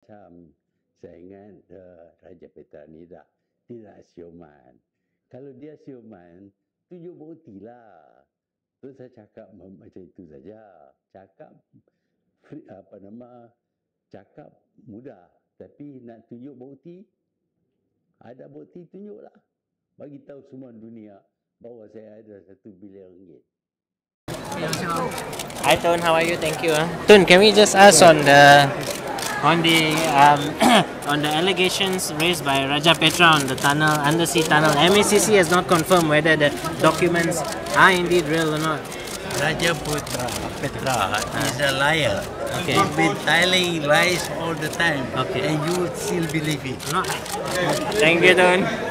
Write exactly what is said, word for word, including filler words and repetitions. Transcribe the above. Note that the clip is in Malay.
amacam. Saya ingat uh, Raja Petra ni dah tidak siuman. Kalau dia siuman, tunjuk bukti lah. Terus saya cakap macam itu saja. Cakap free, apa nama, cakap mudah. Tapi nak tunjuk bukti, ada bukti tunjuklah. Bagi tahu semua dunia bahawa saya ada satu bilion ringgit. Hi Tun, how are you? Thank you. Huh? Tun, can we just ask on the on the um, on the allegations raised by Raja Petra on the tunnel, undersea tunnel? M A C C has not confirmed whether the documents are indeed real or not. Raja Putra Petra is a liar. Okay. He's been telling lies all the time. Okay. And you would still believe it. No. Thank you, Tun.